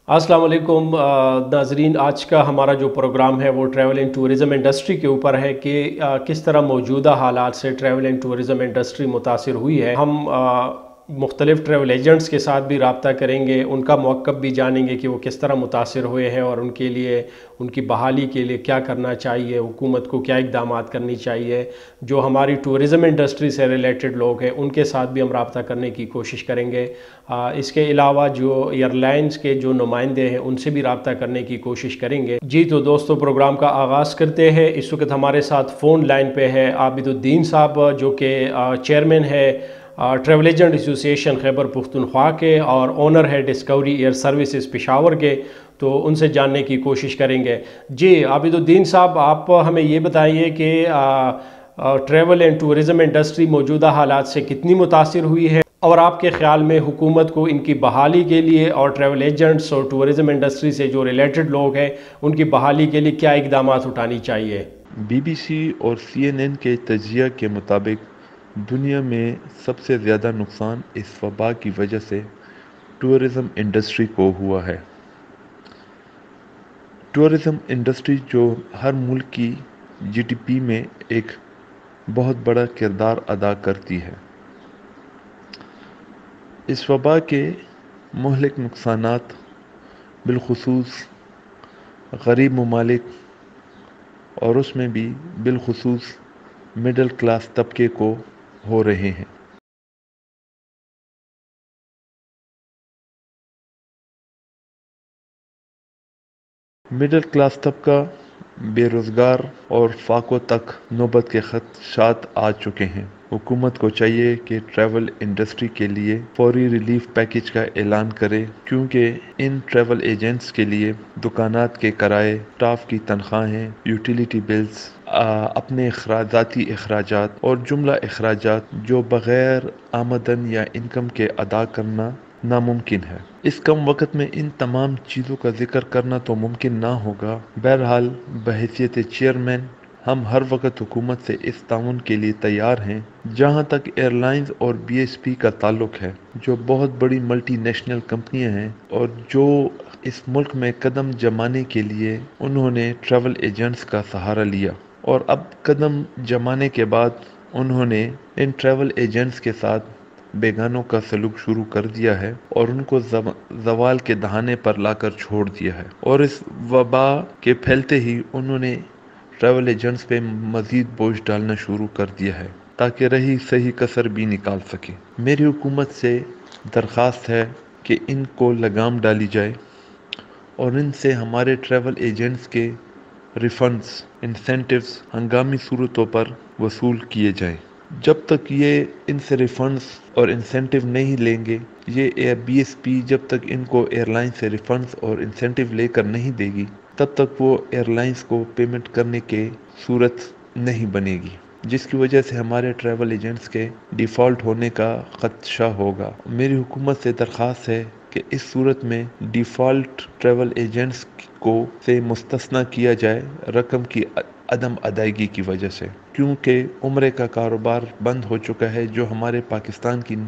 अस्सलाम वालेकुम नाज़रीन। आज का हमारा जो प्रोग्राम है वो ट्रैवल एंड टूरिज़म इंडस्ट्री के ऊपर है कि किस तरह मौजूदा हालात से ट्रैवल एंड टूरिज़म इंडस्ट्री मुतासिर हुई है। हम मुख्तलिफ़ ट्रैवल एजेंट्स के साथ भी रब्ता करेंगे, उनका मौक़िफ़ भी जानेंगे कि वो किस तरह मुतासिर हुए हैं और उनके लिए उनकी बहाली के लिए क्या करना चाहिए, हुकूमत को क्या इक़दामात करनी चाहिए। जो हमारी टूरिज़म इंडस्ट्री से रिलेटेड लोग हैं उनके साथ भी हम रब्ता करने की कोशिश करेंगे। इसके अलावा जो एयरलाइंस के जो नुमाइंदे हैं उनसे भी रब्ता करने की कोशिश करेंगे। जी तो दोस्तों, प्रोग्राम का आगाज़ करते हैं। इस वक्त हमारे साथ फ़ोन लाइन पे है आबिदुद्दीन साहब, जो कि चेयरमैन है travel agent association Khyber Pakhtunkhwa के और ओनर है डिस्कवरी एयर सर्विसेज पेशावर के। तो उनसे जानने की कोशिश करेंगे। जी आबिदुद्दीन साहब, आप हमें ये बताइए कि ट्रैवल एंड टूरिज़म इंडस्ट्री मौजूदा हालात से कितनी मुतासिर हुई है और आपके ख़्याल में हुकूमत को इनकी बहाली के लिए और ट्रैवल एजेंट्स और टूरिज़म इंडस्ट्री से जो रिलेटेड लोग हैं उनकी बहाली के लिए क्या इक़दामात उठानी चाहिए। बीबीसी और सीएनएन के तज्ज़िया के मुताबिक दुनिया में सबसे ज़्यादा नुकसान इस वबा की वजह से टूरिज़म इंडस्ट्री को हुआ है। टूरिज़म इंडस्ट्री जो हर मुल्क की जीडीपी में एक बहुत बड़ा किरदार अदा करती है। इस वबा के मुहलिक नुकसानात बिलखुसूस गरीब ममालिक और उसमें भी बिलखुसूस मिडिल क्लास तबके को हो रहे हैं। मिडिल क्लास तबका बेरोज़गार और फाकों तक नौबत के ख़दशात आ चुके हैं। हुकूमत को चाहिए कि ट्रैवल इंडस्ट्री के लिए फौरी रिलीफ पैकेज का ऐलान करे, क्योंकि इन ट्रैवल एजेंट्स के लिए दुकानात के किराए, स्टाफ की तनख्वाहें, यूटिलिटी बिल्स, अपने ज़ाती अखराजात और जुमला अखराजात जो बग़ैर आमदन या इनकम के अदा करना नामुमकिन है। इस कम वक़्त में इन तमाम चीज़ों का ज़िक्र करना तो मुमकिन ना होगा। बहरहाल बहैसियत चेयरमैन हम हर वक्त हुकूमत से इस ताउन के लिए तैयार हैं। जहाँ तक एयरलाइंस और बीएसपी का ताल्लुक़ है, जो बहुत बड़ी मल्टी नेशनल कंपनियाँ हैं और जो इस मुल्क में कदम जमाने के लिए उन्होंने ट्रैवल एजेंट्स का सहारा लिया और अब कदम जमाने के बाद उन्होंने इन ट्रैवल एजेंट्स के साथ बेगानों का सलूक शुरू कर दिया है और उनको ज़वाल के दहाने पर लाकर छोड़ दिया है। और इस वबा के फैलते ही उन्होंने ट्रैवल एजेंट्स पे मज़ीद बोझ डालना शुरू कर दिया है ताकि रही सही कसर भी निकाल सके। मेरी हुकूमत से दरख्वास्त है कि इनको लगाम डाली जाए और इनसे हमारे ट्रैवल एजेंट्स के रिफंड्स, इंसेंटिव्स हंगामी सूरतों पर वसूल किए जाएं। जब तक ये इनसे रिफंड्स और इंसेंटिव नहीं लेंगे, ये बीएसपी जब तक इनको एयरलाइन से रिफंड्स और इंसेंटिव लेकर नहीं देगी, तब तक वो एयरलाइंस को पेमेंट करने के सूरत नहीं बनेगी, जिसकी वजह से हमारे ट्रैवल एजेंट्स के डिफ़ॉल्ट होने का ख़दशा होगा। मेरी हुकूमत से दरख्वास्त है कि इस सूरत में डिफ़ॉल्ट ट्रैवल एजेंट्स को से मुस्तस्ना किया जाए रकम की अदम अदायगी की वजह से, क्योंकि उम्रे का कारोबार बंद हो चुका है, जो हमारे पाकिस्तान की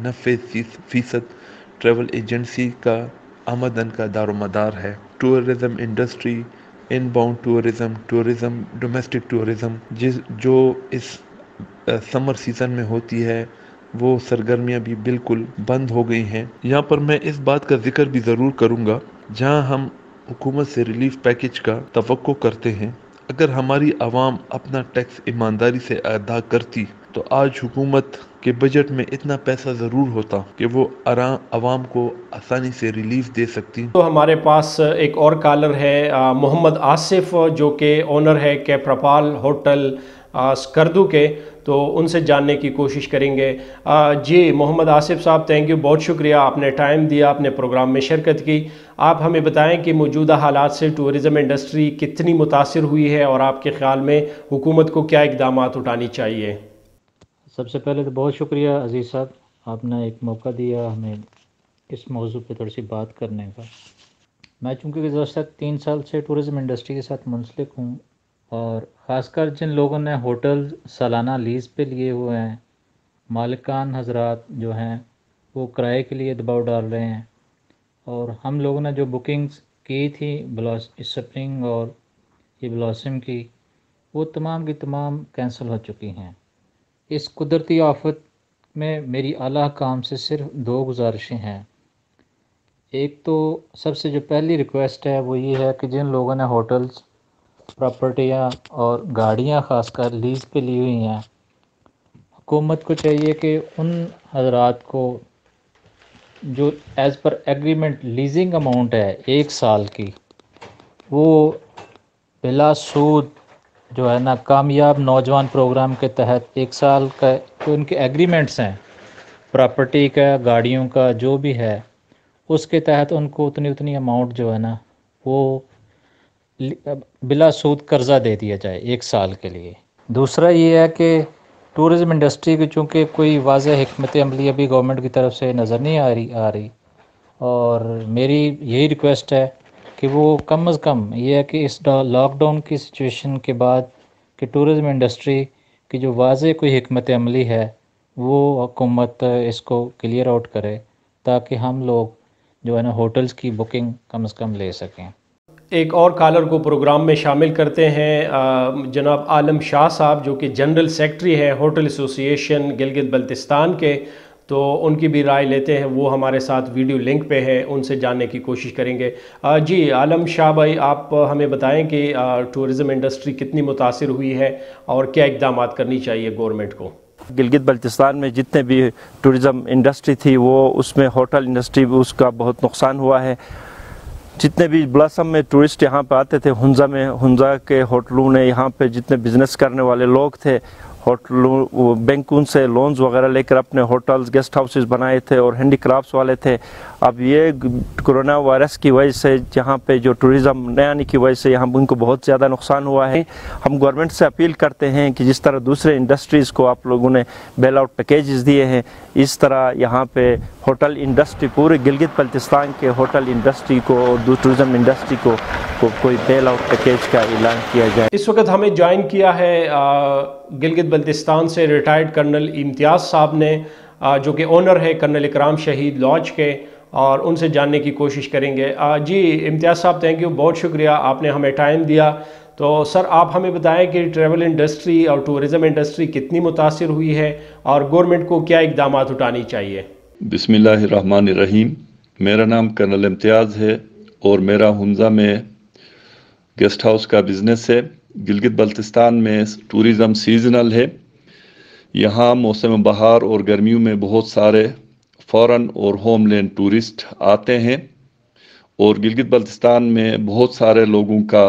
90% ट्रैवल एजेंसी का आमदन का दारोमदार है। Tourism industry, inbound tourism, tourism, domestic tourism जो इस समर सीज़न में होती है, वो सरगर्मियाँ भी बिल्कुल बंद हो गई हैं। यहाँ पर मैं इस बात का जिक्र भी ज़रूर करूँगा, जहाँ हम हुकूमत से रिलीफ पैकेज का तवक्को करते हैं, अगर हमारी आवाम अपना टैक्स ईमानदारी से अदा करती तो आज हुकूमत के बजट में इतना पैसा ज़रूर होता कि वो आवाम को आसानी से रिलीफ दे सकती। तो हमारे पास एक और कॉलर है मोहम्मद आसिफ, जो कि ओनर है कैप्रपाल होटल स्कर्दू के। तो उनसे जानने की कोशिश करेंगे। जी मोहम्मद आसिफ साहब, थैंक यू, बहुत शुक्रिया, आपने टाइम दिया, अपने प्रोग्राम में शिरकत की। आप हमें बताएं कि मौजूदा हालात से टूरिज़म इंडस्ट्री कितनी मुतासिर हुई है और आपके ख़्याल में हुकूमत को क्या इक़दामात उठानी चाहिए। सबसे पहले तो बहुत शुक्रिया अज़ीज़ साहब, आपने एक मौका दिया हमें इस मौजू पे थोड़ी सी बात करने का। मैं चूँकि गुज़श्ता 3 साल से टूरिज़म इंडस्ट्री के साथ मुंसलिक हूँ और ख़ासकर जिन लोगों ने होटल सालाना लीज़ पे लिए हुए हैं, मालिकान हजरात जो हैं वो किराए के लिए दबाव डाल रहे हैं और हम लोगों ने जो बुकिंग्स کی تھی اسپرنگ اور یہ بلاسم کی، وہ تمام کی تمام کینسل ہو چکی ہیں۔ اس قدرتی آفت میں میری اعلیٰ حکام سے صرف دو گزارشیں ہیں۔ ایک تو سب سے جو پہلی ریکویسٹ ہے وہ یہ ہے کہ جن لوگوں نے ہوٹلز، پراپرٹیاں اور گاڑیاں خاص کر لیز پہ لی ہوئی ہیں، حکومت کو چاہیے کہ ان حضرات کو جو as per agreement leasing amount ہے 1 سال کی، وہ بلا سود جو ہے نا کامیاب نوجوان پروگرام کے تحت 1 سال کا جو ان کے ایگریمنٹس ہیں پراپرٹی کا، گاڑیوں کا، جو بھی ہے، اس کے تحت ان کو اتنی اماؤنٹ جو ہے نا وہ بلا سود قرضہ دے دیا جائے 1 سال کے لیے۔ دوسرا یہ ہے کہ ٹورزم انڈسٹری کی چونکہ کوئی واضح حکمت عملی ابھی گورنمنٹ کی طرف سے نظر نہیں آ رہی، اور میری یہی ریکویسٹ ہے کہ وہ کم از کم یہ ہے کہ اس لاک ڈاؤن کی سچویشن کے بعد کہ ٹورزم انڈسٹری کی جو واضح کوئی حکمت عملی ہے وہ حکومت اس کو کلیئر آؤٹ کرے، تاکہ ہم لوگ جو ہے نا ہوٹلز کی بکنگ کم از کم لے سکیں۔ ایک اور کالر کو پروگرام میں شامل کرتے ہیں، جناب عالم شاہ صاحب، جو کہ جنرل سیکرٹری ہیں ہوٹل ایسوسی ایشن گلگت بلتستان کے، تو ان کی بھی رائے لیتے ہیں۔ وہ ہمارے ساتھ ویڈیو لنک پہ ہے، ان سے جاننے کی کوشش کریں گے۔ جی عالم شاہ بھائی، آپ ہمیں بتائیں کہ ٹورزم انڈسٹری کتنی متاثر ہوئی ہے اور کیا اقدامات کرنی چاہیے گورنمنٹ کو؟ گلگت بلتستان میں جتنے بھی ٹورزم انڈسٹری تھی وہ اس میں ہوٹل انڈسٹری اس کا بہت نقصان ہوا ہے۔ جتنے بھی بلاسم میں ٹورسٹ یہاں پہ آتے تھے، ہنزا کے ہوٹلوں نے یہاں پہ جتنے بزنس کرنے والے لوگ تھے، ہوٹلوں بینکوں سے لونز وغیرہ لے کر اپنے ہوٹلز گیسٹ ہاؤسز بنائے تھے اور ہینڈی کرافٹس والے تھے۔ اب یہ کرونا وائرس کی وجہ سے یہاں پہ جو ٹورزم نئے آنے کی وجہ سے یہاں ان کو بہت زیادہ نقصان ہوا ہے۔ ہم گورنمنٹ سے اپیل کرتے ہیں کہ جس طرح دوسرے انڈسٹریز کو آپ لوگوں نے بیل آؤٹ پیکیجز دیے ہیں، اس طرح یہاں پہ ہوٹل انڈسٹری پورے گلگت بلتستان کے ہوٹل انڈسٹری کو اور ٹورزم انڈسٹری کو کوئی بیل آؤٹ پیکیج کا اعلان کیا جائے۔ اس وقت ہمیں جوائن کیا ہے گلگت بلتستان سے ریٹائرڈ کرنل امتیاز صاحب نے، جو کہ اونر ہے کرنل اکرام شہید لاج کے، اور ان سے جاننے کی کوشش کریں گے۔ جی امتیاز صاحب، تھینک یو، بہت شکریہ، آپ نے ہمیں ٹائم دیا۔ تو سر آپ ہمیں بتائیں کہ ٹریول انڈسٹری اور ٹورزم انڈسٹری کتنی متاثر ہوئی ہے اور گورنمنٹ کو کیا اقدامات اٹھانی چاہیے؟ بسم اللہ الرحمن الرحیم۔ میرا نام کرنل امتیاز ہے اور میرا ہنزا میں گیسٹ ہاؤس کا بزنس ہے۔ گلگت بلتستان میں ٹورزم سیزنل ہے۔ یہاں موسم بہار اور گرمیوں میں بہت سارے فارن اور ہوم لینڈ ٹورسٹ آتے ہیں، اور گلگت بلتستان میں بہت سارے لوگوں کا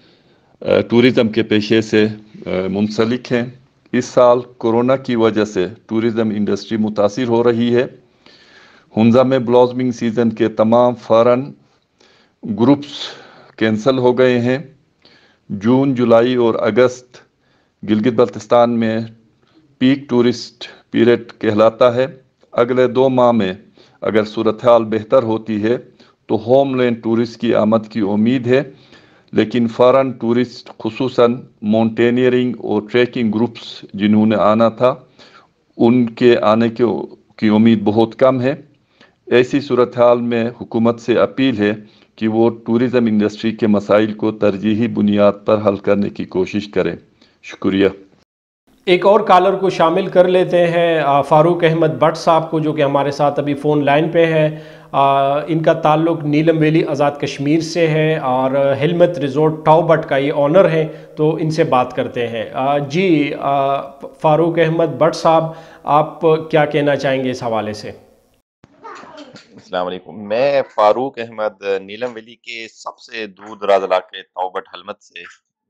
ٹورزم کے پیشے سے منسلک ہیں۔ اس سال کورونا کی وجہ سے ٹورزم انڈسٹری متاثر ہو رہی ہے۔ ہنزا میں بلازمنگ سیزن کے تمام فارن گروپس کینسل ہو گئے ہیں۔ جون، جولائی اور اگست گلگت بلتستان میں پیک ٹورسٹ پیریڈ کہلاتا ہے۔ اگلے 2 ماہ میں اگر صورتحال بہتر ہوتی ہے تو ہوم لینڈ ٹورسٹ کی آمد کی امید ہے، لیکن فارن ٹورسٹ خصوصاً ماؤنٹینئرنگ اور ٹریکنگ گروپس جنہوں نے آنا تھا، ان کے آنے کی امید بہت کم ہے۔ ایسی صورتحال میں حکومت سے اپیل ہے کہ وہ ٹورزم انڈسٹری کے مسائل کو ترجیحی بنیاد پر حل کرنے کی کوشش کریں۔ شکریہ۔ ایک اور کالر کو شامل کر لیتے ہیں، فاروق احمد بٹ صاحب کو، جو کہ ہمارے ساتھ ابھی فون لائن پہ ہے۔ ان کا تعلق نیلم ویلی آزاد کشمیر سے ہے اور ہلمت ریزورٹ ٹاؤ بٹ کا یہ آنر ہے، تو ان سے بات کرتے ہیں۔ جی فاروق احمد بٹ صاحب، آپ کیا کہنا چاہیں گے اس حوالے سے؟ السلام علیکم، میں فاروق احمد نیلم ویلی کے سب سے دور دراز علاقے توبٹ حلمت سے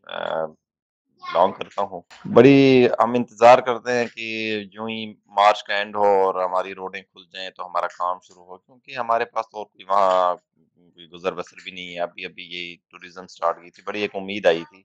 بلانگ کرتا ہوں۔ بڑی ہم انتظار کرتے ہیں کہ جو ہی مارچ کا اینڈ ہو اور ہماری روڈیں کھل جائیں تو ہمارا کام شروع ہو، کیونکہ ہمارے پاس تو اور کوئی وہاں گزر بسر بھی نہیں ہے۔ ابھی یہ ٹوریزم سٹارٹ کی تھی، بڑی ایک امید آئی تھی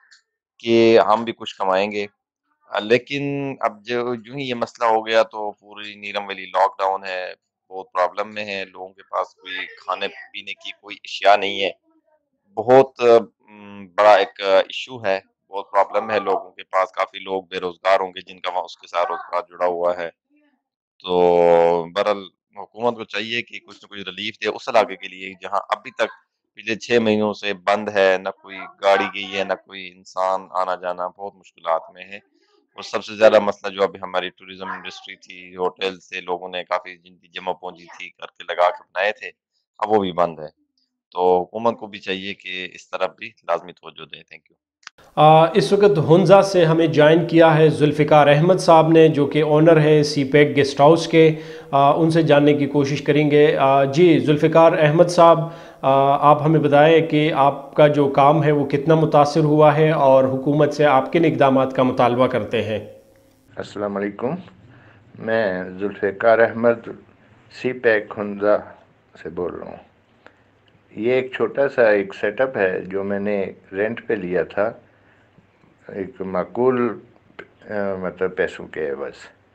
کہ ہم بھی کچھ کمائیں گے، لیکن اب جو ہی یہ مسئلہ ہو گیا تو پوری نیلم ویلی لاک ڈاؤن ہے، بہت پرابلم میں ہے۔ لوگوں کے پاس کوئی کھانے پینے کی کوئی اشیاء نہیں ہے، بہت بڑا ایک ایشو ہے، بہت پرابلم ہے لوگوں کے پاس۔ کافی لوگ بے روزگار ہوں گے جن کا وہاں اس کے ساتھ روزگار جڑا ہوا ہے۔ تو بہرحال حکومت کو چاہیے کہ کچھ نہ کچھ ریلیف دے اس علاقے کے لیے جہاں ابھی تک پچھلے 6 مہینوں سے بند ہے، نہ کوئی گاڑی گئی ہے، نہ کوئی انسان آنا جانا، بہت مشکلات میں ہے۔ اور سب سے زیادہ مسئلہ جو ابھی ہماری ٹوریزم انڈسٹری تھی، ہوٹل سے لوگوں نے کافی جن کی جمع پونجی تھی کر کے لگا کے بنائے تھے، اب وہ بھی بند ہے۔ تو حکومت کو بھی چاہیے کہ اس طرف بھی لازمی توجہ دے۔ Thank you. اس وقت ہنزا سے ہمیں جوائن کیا ہے ذوالفقار احمد صاحب نے، جو کہ اونر ہے سی پیک گیسٹ ہاؤس کے۔ ان سے جاننے کی کوشش کریں گے۔ جی ذوالفقار احمد صاحب، آپ ہمیں بتائیں کہ آپ کا جو کام ہے وہ کتنا متاثر ہوا ہے اور حکومت سے آپ کن اقدامات کا مطالبہ کرتے ہیں؟ السلام علیکم، میں ذوالفقار احمد سی پیک ہنزا سے بول رہا ہوں۔ یہ ایک چھوٹا سا ایک سیٹ اپ ہے جو میں نے رینٹ پہ لیا تھا، ایک معقول مطلب پیسوں کے بس،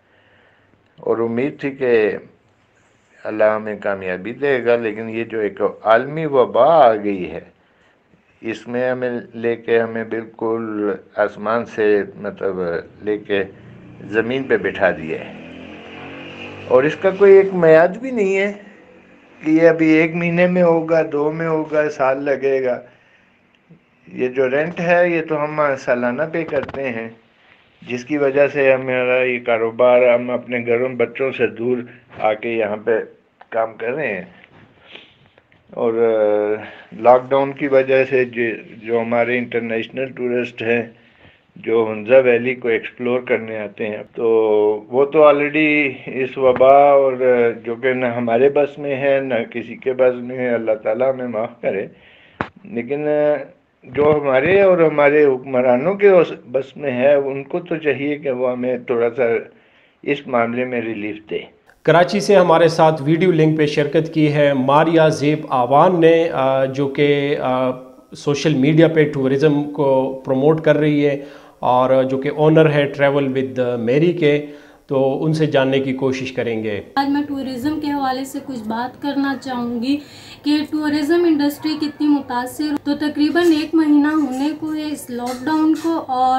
اور امید تھی کہ اللہ ہمیں کامیابی دے گا، لیکن یہ جو ایک عالمی وبا آ گئی ہے، اس میں ہمیں لے کے ہمیں بالکل آسمان سے مطلب لے کے زمین پہ بٹھا دیا ہے، اور اس کا کوئی ایک میعاد بھی نہیں ہے کہ یہ ابھی 1 مہینے میں ہوگا، 2 میں ہوگا، سال لگے گا۔ یہ جو رینٹ ہے یہ تو ہم سالانہ پے کرتے ہیں، جس کی وجہ سے ہمارا یہ کاروبار، ہم اپنے گھروں بچوں سے دور آ کے یہاں پہ کام کر رہے ہیں، اور لاک ڈاؤن کی وجہ سے جو ہمارے انٹرنیشنل ٹورسٹ ہیں جو ہنزا ویلی کو ایکسپلور کرنے آتے ہیں، تو وہ تو آلریڈی اس وبا اور جو کہ نہ ہمارے بس میں ہے نہ کسی کے بس میں ہے، اللہ تعالیٰ ہمیں معاف کرے، لیکن جو ہمارے اور ہمارے حکمرانوں کے بس میں ہے، ان کو تو چاہیے کہ وہ ہمیں تھوڑا سا اس معاملے میں ریلیف دے۔ کراچی سے ہمارے ساتھ ویڈیو لنک پہ شرکت کی ہے ماریا زیب آوان نے، جو کہ سوشل میڈیا پہ ٹورزم کو پروموٹ کر رہی ہے اور جو کہ اونر ہے ٹریول ود میری کے، تو ان سے جاننے کی کوشش کریں گے۔ آج میں ٹورزم کے حوالے سے کچھ بات کرنا چاہوں گی کہ ٹورزم انڈسٹری کتنی متاثر، تو تقریباً 1 مہینہ ہونے کو ہے اس لاک ڈاؤن کو، اور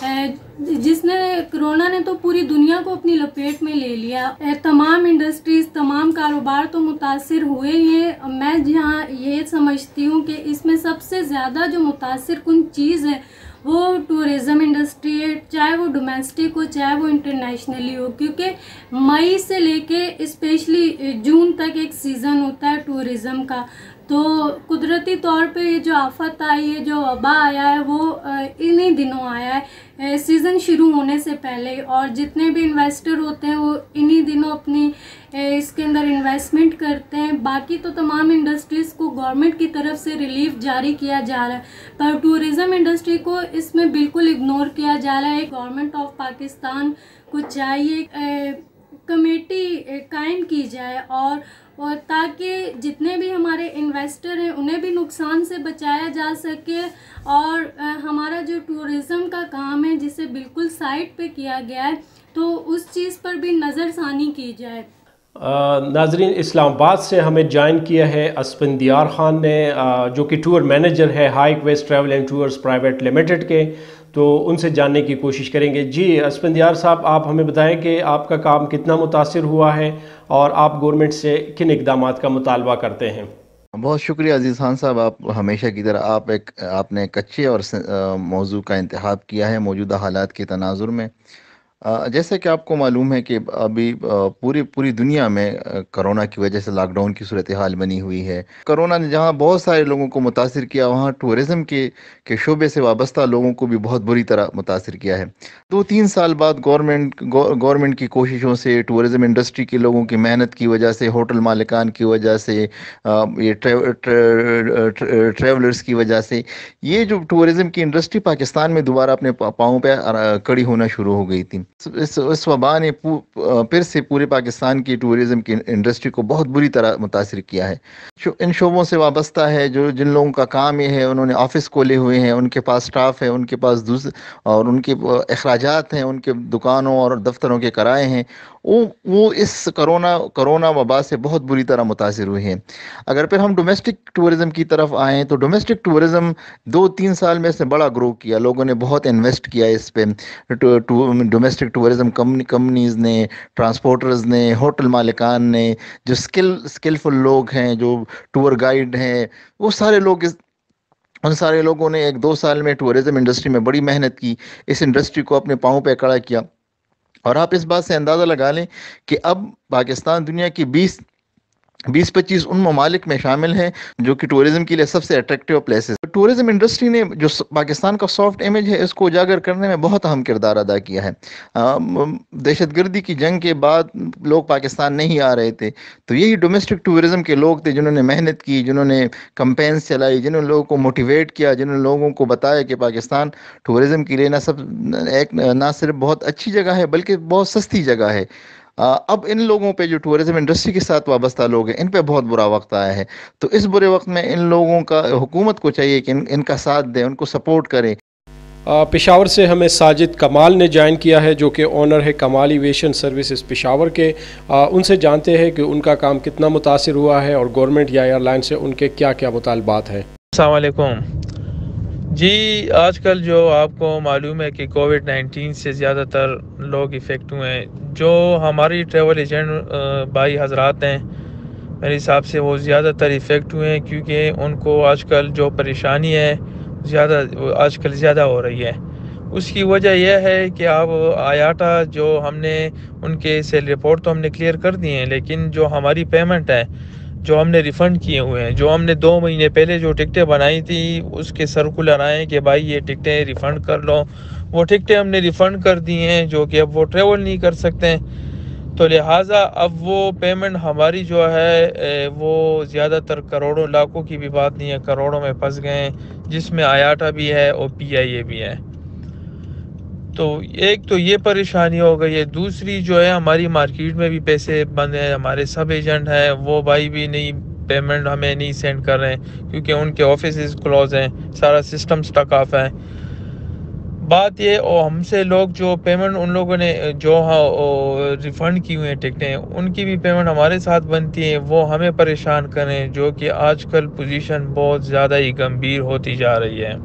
جس نے کرونا نے تو پوری دنیا کو اپنی لپیٹ میں لے لیا۔ تمام انڈسٹریز، تمام کاروبار تو متاثر ہوئے ہی ہیں۔ میں جہاں یہ سمجھتی ہوں کہ اس میں سب سے زیادہ جو متاثر کن چیز ہے وہ ٹورزم انڈسٹری ہے، چاہے وہ ڈومیسٹک ہو چاہے وہ انٹرنیشنلی ہو، کیونکہ مئی سے لے کے اسپیشلی جون تک ایک سیزن ہوتا ہے ٹورزم کا۔ تو قدرتی طور پہ یہ جو آفت آئی ہے، جو وبا آیا ہے، وہ انہی دنوں آیا ہے، سیزن شروع ہونے سے پہلے، اور جتنے بھی انویسٹر ہوتے ہیں وہ انہی دنوں اپنی اس کے اندر انویسٹمنٹ کرتے ہیں۔ باقی تو تمام انڈسٹریز کو گورنمنٹ کی طرف سے ریلیف جاری کیا جا رہا ہے، پر ٹورزم انڈسٹری کو اس میں بالکل اگنور کیا جا رہا ہے۔ گورنمنٹ آف پاکستان کو چاہیے کمیٹی قائم کی جائے، اور تاکہ جتنے بھی ہمارے انویسٹر ہیں انہیں بھی نقصان سے بچایا جا سکے، اور ہمارا جو ٹورزم کا کام ہے جسے بالکل سائٹ پہ کیا گیا ہے، تو اس چیز پر بھی نظر ثانی کی جائے۔ ناظرین، اسلام آباد سے ہمیں جوائن کیا ہے اسفندیار خان نے، جو کہ ٹور مینیجر ہے Hike West Travel and Tours Private Limited کے، تو ان سے جاننے کی کوشش کریں گے۔ جی اسفندیار صاحب، آپ ہمیں بتائیں کہ آپ کا کام کتنا متاثر ہوا ہے اور آپ گورنمنٹ سے کن اقدامات کا مطالبہ کرتے ہیں؟ بہت شکریہ عزیز خان صاحب، آپ ہمیشہ کی طرح آپ نے ایک اچھے اور موضوع کا انتخاب کیا ہے موجودہ حالات کے تناظر میں۔ جیسا کہ آپ کو معلوم ہے کہ ابھی پوری دنیا میں کرونا کی وجہ سے لاک ڈاؤن کی صورتحال بنی ہوئی ہے۔ کرونا نے جہاں بہت سارے لوگوں کو متاثر کیا، وہاں ٹورزم کے شعبے سے وابستہ لوگوں کو بھی بہت بری طرح متاثر کیا ہے۔ 2-3 سال بعد گورنمنٹ کی کوششوں سے، ٹورزم انڈسٹری کے لوگوں کی محنت کی وجہ سے، ہوٹل مالکان کی وجہ سے، یہ ٹریولرز کی وجہ سے، یہ جو ٹورزم کی انڈسٹری پاکستان میں دوبارہ اپنے پاؤں پہ کڑی ہونا شروع ہو گئی تھی۔ اس وبا نے پھر سے پورے پاکستان کی ٹورزم کی انڈسٹری کو بہت بری طرح متاثر کیا ہے۔ ان شعبوں سے وابستہ ہے جن لوگوں کا کام یہ ہے، انہوں نے آفس کھولے ہوئے ہیں، ان کے پاس سٹاف ہے، ان کے پاس اور ان کے اخراجات ہیں، ان کے دکانوں اور دفتروں کے کرائے ہیں، وہ اس کرونا وبا سے بہت بری طرح متاثر ہوئے ہیں۔ اگر پھر ہم ڈومیسٹک ٹورزم کی طرف آئیں تو ڈومیسٹک ٹورزم 2-3 سال میں سے بڑا گرو کیا، لوگوں نے بہت انویسٹ کیا اس پہ، ڈومیسٹک ٹورزم کمپنیز نے، ٹرانسپورٹرز نے، ہوٹل مالکان نے، جو سکلفل لوگ ہیں، جو ٹور گائیڈ ہیں، وہ سارے لوگ ان سارے لوگوں نے 1-2 سال میں ٹورزم انڈسٹری میں بڑی محنت کی، اس انڈسٹری کو اپنے پاؤں پہ کھڑا کیا۔ اور آپ اس بات سے اندازہ لگا لیں کہ اب پاکستان دنیا کی 20-25 ان ممالک میں شامل ہیں جو کہ ٹورزم کے لیے سب سے اٹریکٹیو پلیسز۔ ٹورزم انڈسٹری نے جو پاکستان کا سافٹ امیج ہے اس کو اجاگر کرنے میں بہت اہم کردار ادا کیا ہے۔ دہشت گردی کی جنگ کے بعد لوگ پاکستان نہیں آ رہے تھے، تو یہی ڈومیسٹک ٹورزم کے لوگ تھے جنہوں نے محنت کی، جنہوں نے کمپینز چلائی، جنہوں نے لوگوں کو موٹیویٹ کیا، جنہوں نے لوگوں کو بتایا کہ پاکستان ٹورزم کے لیے نہ صرف بہت اچھی جگہ ہے بلکہ بہت سستی جگہ ہے۔ اب ان لوگوں پہ جو ٹورزم انڈسٹری کے ساتھ وابستہ لوگ ہیں ان پہ بہت برا وقت آیا ہے، تو اس برے وقت میں ان لوگوں کا حکومت کو چاہیے کہ ان کا ساتھ دیں، ان کو سپورٹ کریں۔ پشاور سے ہمیں ساجد کمال نے جوائن کیا ہے، جو کہ اونر ہے کمال ایویشن سروسز پشاور کے۔ ان سے جانتے ہیں کہ ان کا کام کتنا متاثر ہوا ہے اور گورنمنٹ یا ایئر لائن سے ان کے کیا کیا مطالبات ہیں۔ السلام علیکم جی، آج کل جو آپ کو معلوم ہے کہ کووڈ-19 سے زیادہ تر لوگ افیکٹ ہوئے ہیں، جو ہماری ٹریول ایجنٹ بھائی حضرات ہیں میرے حساب سے وہ زیادہ تر افیکٹ ہوئے ہیں، کیونکہ ان کو آج کل جو پریشانی ہے آج کل زیادہ ہو رہی ہے۔ اس کی وجہ یہ ہے کہ اب آیاٹا جو ہم نے ان کے سیل رپورٹ تو ہم نے کلیئر کر دی ہیں، لیکن جو ہماری پیمنٹ ہے جو ہم نے ریفنڈ کیے ہوئے ہیں، جو ہم نے 2 مہینے پہلے جو ٹکٹیں بنائی تھی اس کے سرکولر آئے کہ بھائی یہ ٹکٹیں ریفنڈ کر لو، وہ ٹکٹیں ہم نے ریفنڈ کر دی ہیں، جو کہ اب وہ ٹریول نہیں کر سکتے ہیں، تو لہٰذا اب وہ پیمنٹ ہماری جو ہے وہ زیادہ تر کروڑوں لاکھوں کی بھی بات نہیں ہے، کروڑوں میں پھنس گئے ہیں، جس میں آیاٹا بھی ہے اور PIA بھی ہے۔ تو ایک تو یہ پریشانی ہو گئی ہے، دوسری جو ہے ہماری مارکیٹ میں بھی پیسے بند ہیں، ہمارے سب ایجنٹ ہیں وہ بھائی بھی نہیں پیمنٹ ہمیں نہیں سینڈ کر رہے ہیں کیونکہ ان کے آفیسز کلوز ہیں، سارا سسٹم سٹک آف ہے۔ بات یہ اور ہم سے لوگ جو پیمنٹ ان لوگوں نے جو ریفنڈ کی ہوئے ہیں ٹکٹیں، ان کی بھی پیمنٹ ہمارے ساتھ بنتی ہیں، وہ ہمیں پریشان کریں، جو کہ آج کل پوزیشن بہت زیادہ ہی گمبھیر ہوتی جا رہی ہے۔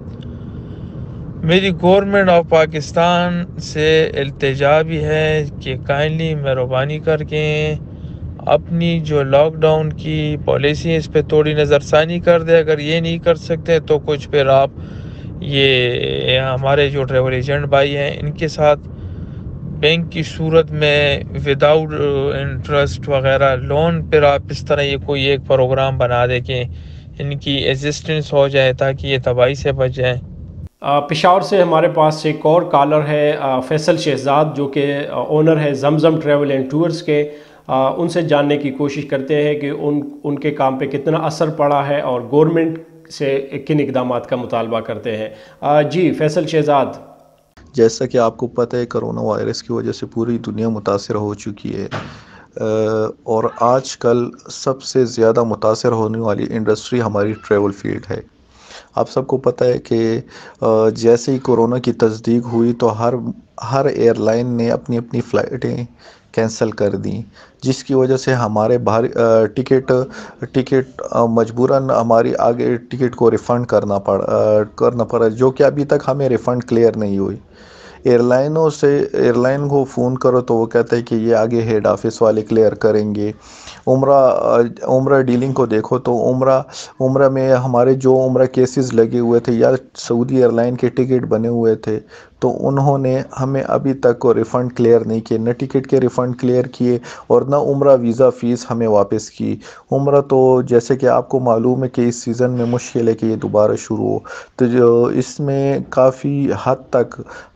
میری گورنمنٹ آف پاکستان سے التجا بھی ہے کہ کائنڈلی مہربانی کر کے اپنی جو لاک ڈاؤن کی پالیسی ہے اس پہ تھوڑی نظر ثانی کر دے۔ اگر یہ نہیں کر سکتے تو کچھ پھر آپ یہ ہمارے جو ٹریول ایجنٹ بھائی ہیں ان کے ساتھ بینک کی صورت میں وداؤٹ انٹرسٹ وغیرہ لون پر آپ اس طرح یہ کوئی ایک پروگرام بنا دے کہ ان کی ایگزسٹنس ہو جائے تاکہ یہ تباہی سے بچ جائیں۔ پشاور سے ہمارے پاس ایک اور کالر ہے فیصل شہزاد، جو کہ اونر ہے زمزم ٹریول اینڈ ٹورز کے۔ ان سے جاننے کی کوشش کرتے ہیں کہ ان کے کام پہ کتنا اثر پڑا ہے اور گورنمنٹ سے کن اقدامات کا مطالبہ کرتے ہیں۔ جی فیصل شہزاد۔ جیسا کہ آپ کو پتہ ہے کرونا وائرس کی وجہ سے پوری دنیا متاثر ہو چکی ہے، اور آج کل سب سے زیادہ متاثر ہونے والی انڈسٹری ہماری ٹریول فیلڈ ہے۔ آپ سب کو پتہ ہے کہ جیسے ہی کورونا کی تصدیق ہوئی تو ہر ایئر لائن نے اپنی اپنی فلائٹیں کینسل کر دیں، جس کی وجہ سے ہمارے باہر ٹکٹ مجبوراً ہماری آگے ٹکٹ کو ریفنڈ کرنا پڑا، جو کہ ابھی تک ہمیں ریفنڈ کلیئر نہیں ہوئی۔ ایئر لائن کو فون کرو تو وہ کہتے ہیں کہ یہ آگے ہیڈ آفس والے کلیئر کریں گے۔ عمرہ ڈیلنگ کو دیکھو تو عمرہ میں ہمارے جو عمرہ کیسز لگے ہوئے تھے یا سعودی ایئر لائن کے ٹکٹ بنے ہوئے تھے تو انہوں نے ہمیں ابھی تک ریفنڈ کلیئر نہیں کیے، نہ ٹکٹ کے ریفنڈ کلیئر کیے اور نہ عمرہ ویزا فیس ہمیں واپس کی۔ عمرہ تو جیسے کہ آپ کو معلوم ہے کہ اس سیزن میں مشکل ہے کہ یہ دوبارہ شروع ہو، تو جو اس میں کافی حد تک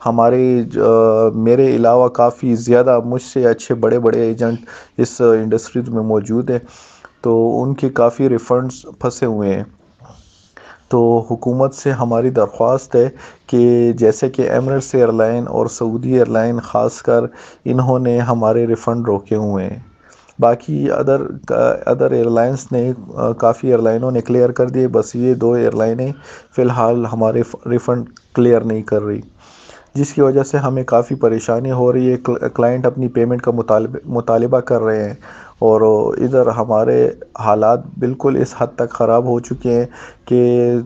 میرے علاوہ کافی زیادہ مجھ سے اچھے بڑے ایجنٹ اس انڈسٹری میں موجود ہیں، تو ان کے کافی ریفنڈز پھنسے ہوئے ہیں۔ تو حکومت سے ہماری درخواست ہے کہ جیسے کہ ایمریٹس ایئر لائن اور سعودی ایئر لائن خاص کر انہوں نے ہمارے ریفنڈ روکے ہوئے ہیں، باقی ادر ایئر لائنس نے کافی ایئر لائنوں نے کلیئر کر دیے، بس یہ 2 ایئر لائنیں فی الحال ہمارے ریفنڈ کلیئر نہیں کر رہی۔ جس کی وجہ سے ہمیں کافی پریشانی ہو رہی ہے. کلائنٹ اپنی پیمنٹ کا مطالبہ کر رہے ہیں اور ادھر ہمارے حالات بالکل اس حد تک خراب ہو چکے ہیں کہ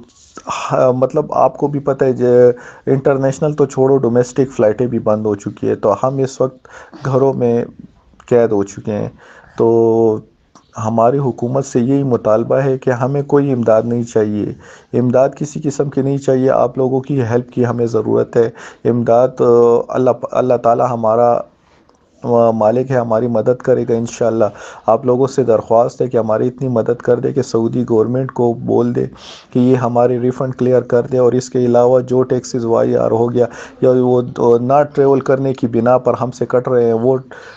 مطلب آپ کو بھی پتہ ہے انٹرنیشنل تو چھوڑو ڈومیسٹک فلائٹیں بھی بند ہو چکی ہے. تو ہم اس وقت گھروں میں قید ہو چکے ہیں. تو ہماری حکومت سے یہی مطالبہ ہے کہ ہمیں کوئی امداد نہیں چاہیے, امداد کسی قسم کی نہیں چاہیے. آپ لوگوں کی ہیلپ کی ہمیں ضرورت ہے. امداد اللہ تعالی ہمارا مالک ہے, ہماری مدد کرے گا انشاءاللہ. آپ لوگوں سے درخواست ہے کہ ہماری اتنی مدد کر دے کہ سعودی گورنمنٹ کو بول دے کہ یہ ہمارے ریفنڈ کلیئر کر دے, اور اس کے علاوہ جو ٹیکسز وائی آر ہو گیا یا وہ نہ ٹریول کرنے کی بنا پر ہم سے کٹ رہے ہیں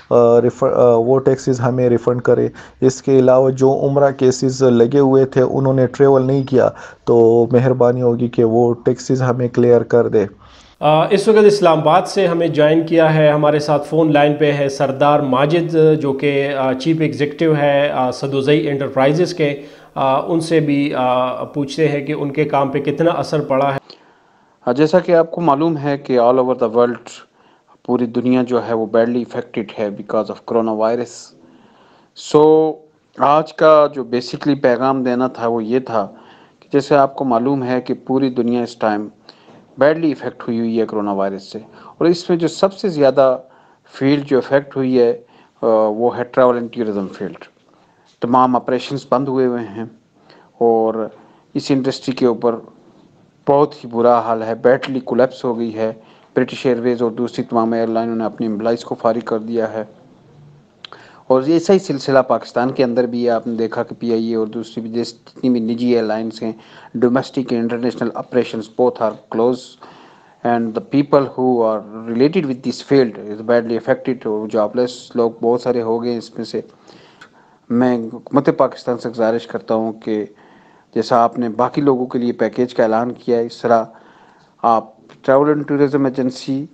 وہ ٹیکسز ہمیں ریفنڈ کرے. اس کے علاوہ جو عمرہ کیسز لگے ہوئے تھے انہوں نے ٹریول نہیں کیا تو مہربانی ہوگی کہ وہ ٹیکسز ہمیں کلیئر کر دے. اس وقت اسلام آباد سے ہمیں جوائن کیا ہے, ہمارے ساتھ فون لائن پہ ہے سردار ماجد جو کہ چیف ایگزیکٹو ہے سدوزئی انٹرپرائزز کے. ان سے بھی پوچھتے ہیں کہ ان کے کام پہ کتنا اثر پڑا ہے. جیسا کہ آپ کو معلوم ہے کہ آل اوور دا ورلڈ پوری دنیا جو ہے وہ بیڈلی افیکٹڈ ہے because of corona virus. So آج کا جو بیسکلی پیغام دینا تھا وہ یہ تھا کہ جیسے آپ کو معلوم ہے کہ پوری دنیا اس ٹائم بیڈلی افیکٹ ہوئی ہے کرونا وائرس سے, اور اس میں جو سب سے زیادہ فیلڈ جو افیکٹ ہوئی ہے وہ ہے ٹریول اینڈ ٹورزم فیلڈ. تمام آپریشنز بند ہوئے ہیں اور اس انڈسٹری کے اوپر بہت ہی برا حال ہے, بیڈلی کولیپس ہو گئی ہے. برٹش ایئر ویز اور دوسری تمام ایئر لائنوں نے اپنی امپلائیز کو فارغ کر دیا ہے, اور ایسا ہی سلسلہ پاکستان کے اندر بھی ہے. آپ نے دیکھا کہ پی آئی اے اور دوسری بھی جتنی بھی نجی ایئر لائنس ہیں, domestic and international operations both are close, and the people who are related with this field is badly affected. اور جاب لیس لوگ بہت سارے ہو گئے اس میں سے. میں حکومت پاکستان سے گزارش کرتا ہوں کہ جیسا آپ نے باقی لوگوں کے لیے پیکیج کا اعلان کیا ہے, اس طرح آپ travel and tourism agency,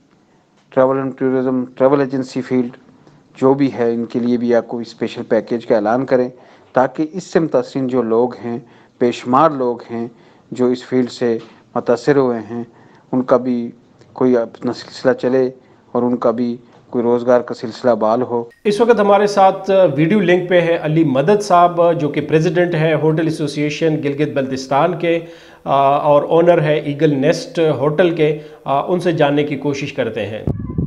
travel agency field جو بھی ہے ان کے لیے بھی آپ کو اسپیشل پیکیج کا اعلان کریں, تاکہ اس سے متاثرین جو لوگ ہیں, بے شمار لوگ ہیں جو اس فیلڈ سے متاثر ہوئے ہیں, ان کا بھی کوئی اپنا سلسلہ چلے اور ان کا بھی کوئی روزگار کا سلسلہ بحال ہو. اس وقت ہمارے ساتھ ویڈیو لنک پہ ہے علی مدد صاحب جو کہ پریزیڈنٹ ہے ہوٹل ایسوسی ایشن گلگت بلتستان کے اور اونر ہے ایگل نیسٹ ہوٹل کے. ان سے جاننے کی کوشش کرتے ہیں.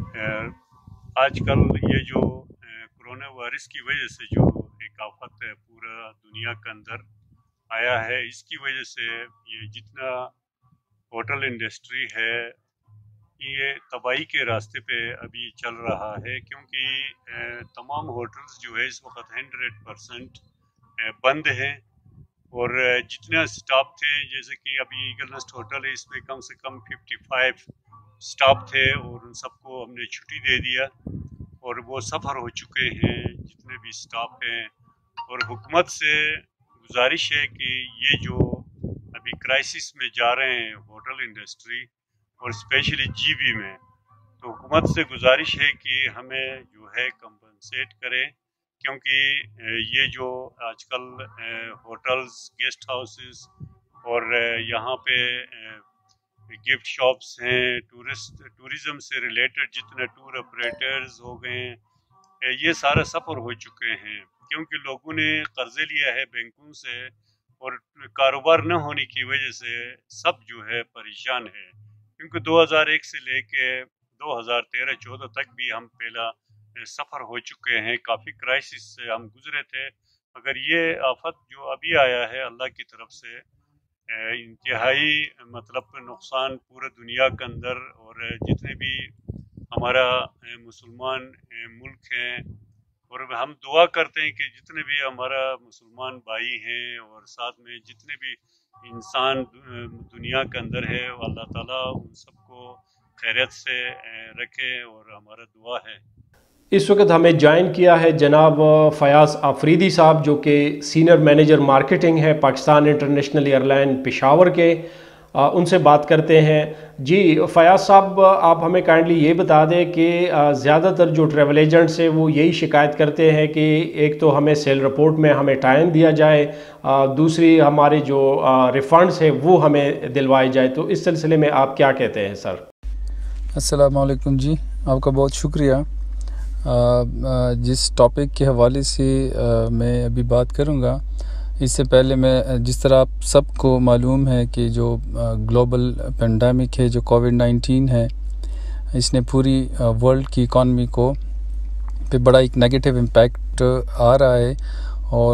آج کل یہ جو کرونا وائرس کی وجہ سے جو ایک آفت پورا دنیا کے اندر آیا ہے, اس کی وجہ سے یہ جتنا ہوٹل انڈسٹری ہے یہ تباہی کے راستے پہ ابھی چل رہا ہے, کیونکہ تمام ہوٹلز جو ہے اس وقت 100% بند ہیں, اور جتنا سٹاف تھے جیسے کہ ابھی ایگل نیسٹ ہوٹل ہے اس میں کم سے کم 55 سٹاف تھے اور ان سب کو ہم نے چھٹی دے دیا اور وہ سفر ہو چکے ہیں جتنے بھی سٹاف ہیں. اور حکومت سے گزارش ہے کہ یہ جو ابھی کرائسس میں جا رہے ہیں ہوٹل انڈسٹری اور اسپیشلی جی بی میں, تو حکومت سے گزارش ہے کہ ہمیں جو ہے کمپنسیٹ کریں, کیونکہ یہ جو آج کل ہوٹلز, گیسٹ ہاؤسز اور یہاں پہ گفٹ شاپس ہیں, ٹورزم سے ریلیٹڈ جتنے ٹور آپریٹرز ہو گئے ہیں, یہ سارا سفر ہو چکے ہیں, کیونکہ لوگوں نے قرضے لیا ہے بینکوں سے اور کاروبار نہ ہونے کی وجہ سے سب جو ہے پریشان ہے. کیونکہ 2001 سے لے کے 2013-14 تک بھی ہم پہلا سفر ہو چکے ہیں, کافی کرائسس سے ہم گزرے تھے, مگر یہ آفت جو ابھی آیا ہے اللہ کی طرف سے انتہائی مطلب نقصان پورے دنیا کے اندر, اور جتنے بھی ہمارا مسلمان ملک ہیں, اور ہم دعا کرتے ہیں کہ جتنے بھی ہمارا مسلمان بھائی ہیں اور ساتھ میں جتنے بھی انسان دنیا کے اندر ہے, اللہ تعالیٰ ان سب کو خیریت سے رکھے, اور ہمارا دعا ہے. اس وقت ہمیں جوائن کیا ہے جناب فیاض آفریدی صاحب جو کہ سینئر مینیجر مارکیٹنگ ہے Pakistan International Airline Peshawar کے. ان سے بات کرتے ہیں. جی فیاض صاحب, آپ ہمیں کائنڈلی یہ بتا دیں کہ زیادہ تر جو ٹریول ایجنٹس ہیں وہ یہی شکایت کرتے ہیں کہ ایک تو ہمیں سیل رپورٹ میں ہمیں ٹائم دیا جائے, دوسری ہمارے جو ریفنڈز ہیں وہ ہمیں دلوائے جائے, تو اس سلسلے میں آپ کیا کہتے ہیں سر؟ السلام علیکم جی، آپ کا بہت شکریہ۔ جس ٹاپک کے حوالے سے میں ابھی بات کروں گا، اس سے پہلے میں جس طرح آپ سب کو معلوم ہے کہ جو گلوبل پینڈیمک ہے، جو کووڈ-19 ہے، اس نے پوری ورلڈ کی اکانومی کو پہ بڑا ایک نیگیٹو امپیکٹ آ رہا ہے، اور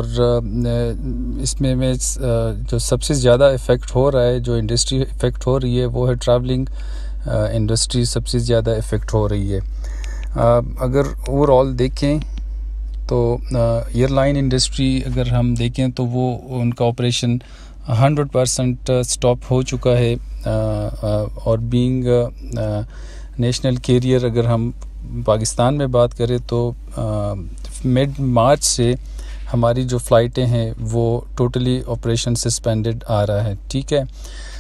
اس میں جو سب سے زیادہ افیکٹ ہو رہا ہے، جو انڈسٹری افیکٹ ہو رہی ہے، وہ ہے ٹریولنگ انڈسٹری سب سے زیادہ افیکٹ ہو رہی ہے۔ اگر اوور آل دیکھیں تو ایئر لائن انڈسٹری اگر ہم دیکھیں تو وہ ان کا آپریشن 100% سٹاپ ہو چکا ہے، اور بینگ نیشنل کیریئر اگر ہم پاکستان میں بات کریں تو مڈ مارچ سے ہماری جو فلائٹیں ہیں وہ ٹوٹلی آپریشن سسپینڈڈ آ رہا ہے، ٹھیک ہے۔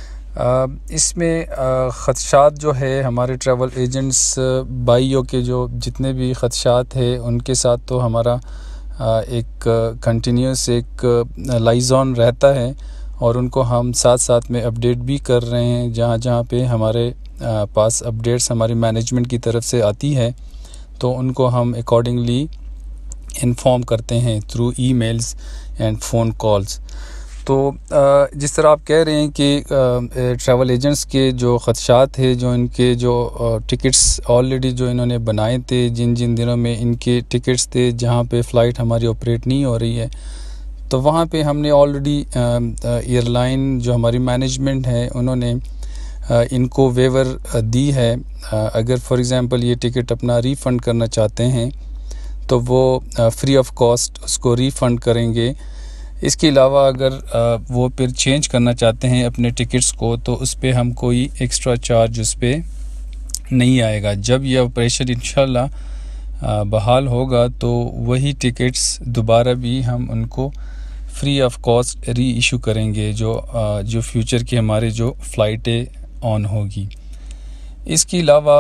اس میں خدشات جو ہے ہمارے ٹریول ایجنٹس بھائیوں کے جو جتنے بھی خدشات ہیں ان کے ساتھ تو ہمارا ایک کنٹینیوس ایک لائزون رہتا ہے، اور ان کو ہم ساتھ ساتھ میں اپڈیٹ بھی کر رہے ہیں جہاں جہاں پہ ہمارے پاس اپڈیٹس ہماری مینجمنٹ کی طرف سے آتی ہے تو ان کو ہم اکارڈنگلی انفارم کرتے ہیں through e mails and phone calls. تو جس طرح آپ کہہ رہے ہیں کہ ٹریول ایجنٹس کے جو خدشات ہیں، جو ان کے جو ٹکٹس آلریڈی جو انہوں نے بنائے تھے، جن جن دنوں میں ان کے ٹکٹس تھے جہاں پہ فلائٹ ہماری آپریٹ نہیں ہو رہی ہے، تو وہاں پہ ہم نے آلریڈی ایئر لائن جو ہماری مینجمنٹ ہے انہوں نے ان کو ویور دی ہے۔ اگر فار ایگزامپل یہ ٹکٹ اپنا ریفنڈ کرنا چاہتے ہیں تو وہ فری آف کاسٹ اس کو ریفنڈ کریں گے۔ اس کے علاوہ اگر وہ پھر چینج کرنا چاہتے ہیں اپنے ٹکٹس کو تو اس پہ ہم کوئی ایکسٹرا چارج اس پہ نہیں آئے گا۔ جب یہ آپریشن انشاءاللہ بحال ہوگا تو وہی ٹکٹس دوبارہ بھی ہم ان کو free of cost reissue کریں گے جو فیوچر کی ہمارے جو فلائٹیں آن ہوگی۔ اس کے علاوہ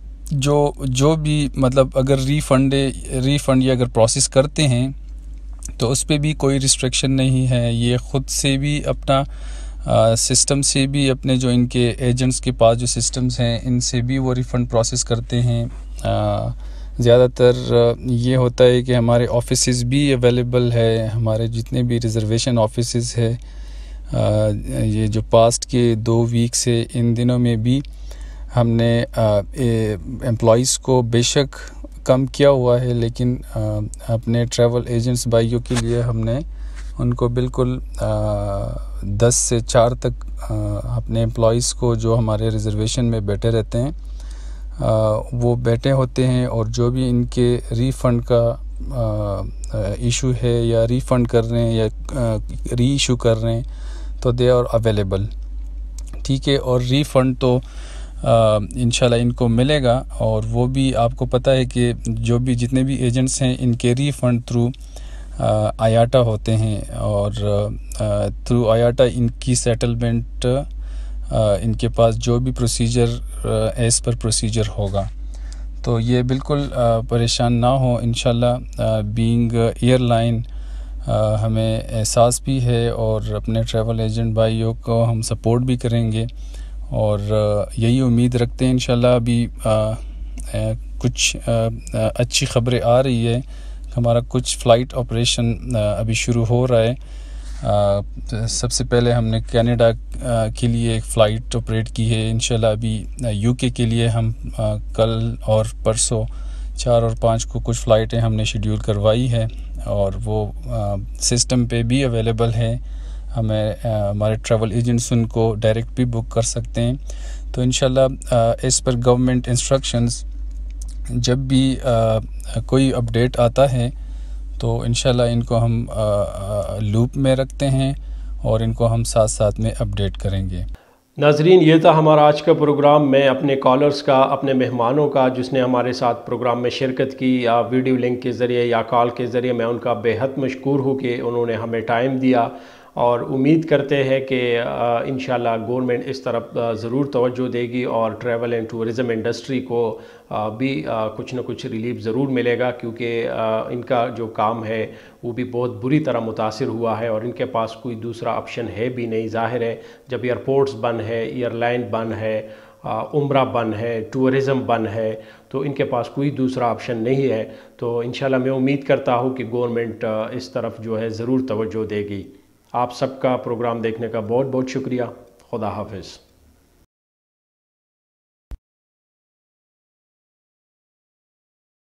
جو بھی مطلب اگر ریفنڈ یا اگر پروسیس کرتے ہیں تو اس پہ بھی کوئی ریسٹرکشن نہیں ہے، یہ خود سے بھی اپنا سسٹم سے بھی اپنے جو ان کے ایجنٹس کے پاس جو سسٹمز ہیں ان سے بھی وہ ریفنڈ پروسیس کرتے ہیں۔ زیادہ تر یہ ہوتا ہے کہ ہمارے آفیسز بھی اویلیبل ہے، ہمارے جتنے بھی ریزرویشن آفیسز ہے، یہ جو پاسٹ کے 2 ویک سے ان دنوں میں بھی ہم نے امپلائیز کو بے شک کم کیا ہوا ہے، لیکن اپنے ٹریول ایجنٹس بھائیوں کے لیے ہم نے ان کو بالکل 10 سے 4 تک اپنے امپلائیز کو جو ہمارے ریزرویشن میں بیٹھے رہتے ہیں وہ بیٹھے ہوتے ہیں، اور جو بھی ان کے ریفنڈ کا ایشو ہے یا ریفنڈ کر رہے ہیں یا ری ایشو کر رہے ہیں تو دے آر اویلیبل، ٹھیک ہے۔ اور ریفنڈ تو انشاءاللہ ان کو ملے گا، اور وہ بھی آپ کو پتہ ہے کہ جو بھی جتنے بھی ایجنٹس ہیں ان کے ریفنڈ تھرو آیاٹا ہوتے ہیں، اور تھرو آیاٹا ان کی سیٹلمنٹ ان کے پاس جو بھی پروسیجر ایز پر پروسیجر ہوگا، تو یہ بالکل پریشان نہ ہو انشاءاللہ۔ بینگ ایئر لائن ہمیں احساس بھی ہے، اور اپنے ٹریول ایجنٹ بھائیوں کو ہم سپورٹ بھی کریں گے، اور یہی امید رکھتے ہیں انشاءاللہ۔ ابھی کچھ اچھی خبریں آ رہی ہے، ہمارا کچھ فلائٹ آپریشن ابھی شروع ہو رہا ہے۔ سب سے پہلے ہم نے کینیڈا کے لیے ایک فلائٹ آپریٹ کی ہے، انشاءاللہ ابھی یو کے لیے ہم کل اور پرسوں 4 اور 5 کو کچھ فلائٹیں ہم نے شیڈیول کروائی ہے، اور وہ سسٹم پہ بھی اویلیبل ہے، ہمارے ٹریول ایجنٹس ان کو ڈائریکٹ بھی بک کر سکتے ہیں۔ تو انشاءاللہ ایز پر گورنمنٹ انسٹرکشنز جب بھی کوئی اپڈیٹ آتا ہے تو انشاءاللہ ان کو ہم لوپ میں رکھتے ہیں، اور ان کو ہم ساتھ ساتھ میں اپڈیٹ کریں گے۔ ناظرین، یہ تھا ہمارا آج کا پروگرام۔ میں اپنے کالرز کا، اپنے مہمانوں کا جس نے ہمارے ساتھ پروگرام میں شرکت کی، یا ویڈیو لنک کے ذریعے یا کال کے ذریعے، میں ان کا بے حد مشکور ہوں کہ انہوں نے ہمیں ٹائم دیا، اور امید کرتے ہیں کہ انشاءاللہ گورنمنٹ اس طرف ضرور توجہ دے گی، اور ٹریول اینڈ ٹورزم انڈسٹری کو بھی کچھ نہ کچھ ریلیف ضرور ملے گا، کیونکہ ان کا جو کام ہے وہ بھی بہت بری طرح متاثر ہوا ہے، اور ان کے پاس کوئی دوسرا آپشن ہے بھی نہیں۔ ظاہر ہے جب ایئرپورٹس بند ہے، ایئر لائن بند ہے، عمرہ بند ہے، ٹورزم بند ہے، تو ان کے پاس کوئی دوسرا آپشن نہیں ہے. تو انشاءاللہ میں امید کرتا ہوں کہ گورنمنٹ اس طرف جو ہے ضرور توجہ دے گی. آپ سب کا پروگرام دیکھنے کا بہت بہت شکریہ. خدا حافظ.